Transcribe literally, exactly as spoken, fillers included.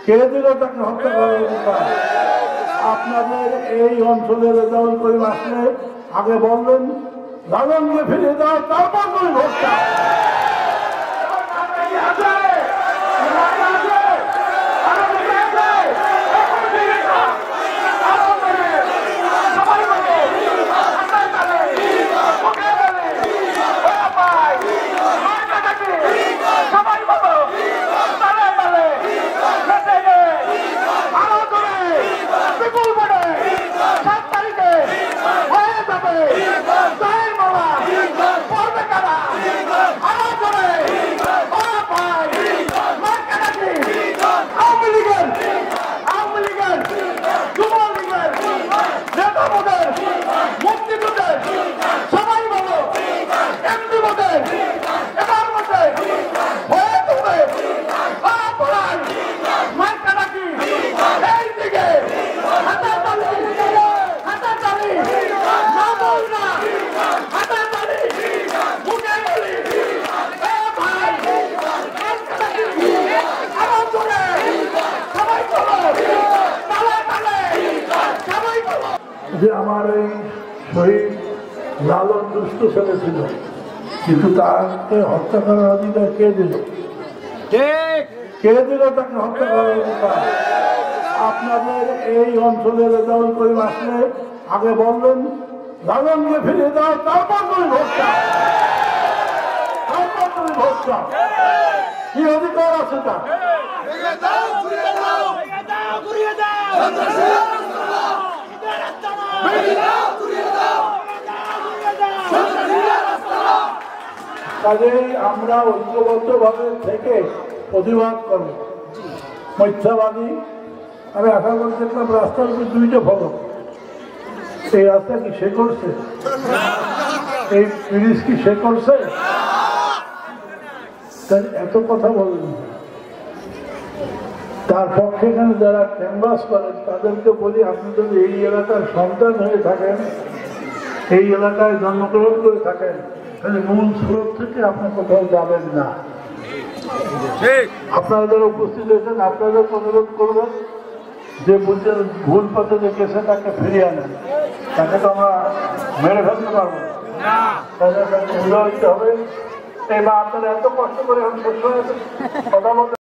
কে দিল তাকে হত্যা করার অধিকার? আপনাদের এই অঞ্চলে রেজাউল করিম আসলে আগে বললেন লালনকে ফিরিয়ে দাও, তারপর করে ভোট চাও। যে আমার এই শহীদ লালন দুষ্ট ছেলে ছিল, কিন্তু তাকে হত্যা করার অধিকার কে দিল? কে দিল তাকে হত্যা করার অধিকার? আপনাদের এই অঞ্চলে রেজাউল করিম আসলে আগে বললেন লালনকে ফিরিয়ে দাও, তারপর করে ভোট চাও, তারপর করে ভোট চাও। কি অধিকার আছে তা? কাজেই আমরা ঐক্যবদ্ধ ভাবে থেকে প্রতিবাদ করব। মিথ্যাবাদী আমি আশা করে দেখলাম রাস্তার উপর দুইটা ফলক। এই রাস্তা কি সে করছে? এই ব্রিজ কি সে করছে? এত কথা বলবেন। তার পক্ষে এখানে যারা ক্যানভাস করেন তাদেরকে বলি, আপনি যদি এই এলাকার সন্তান হয়ে থাকেন, এই এলাকায় জন্মগ্রহণ করে থাকেন, তাহলে মূল স্রোত থেকে আপনি কোথাও যাবেন না। আপনারা যারা উপস্থিত হয়েছেন আপনাদের অনুরোধ করবেন যে বুঝছেন ভুল পথে যে গেছে তাকে ফিরিয়ে আনেন। তাকে তো আমরা মেরে ফেলতে পারবো না, তাহলে তাকে বুঝা হইতে হবে। এই বা আপনারা এত কষ্ট করে এখন শেষ হয়ে কথা বলতে